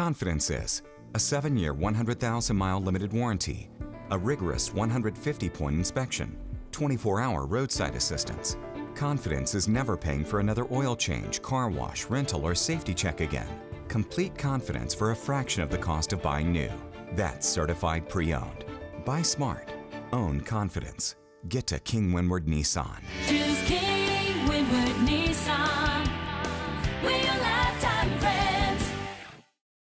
Confidence is a 7-year, 100,000-mile limited warranty, a rigorous 150-point inspection, 24-hour roadside assistance. Confidence is never paying for another oil change, car wash, rental, or safety check again. Complete confidence for a fraction of the cost of buying new. That's certified pre-owned. Buy smart. Own confidence. Get to King Windward Nissan. Choose King Windward Nissan. We'll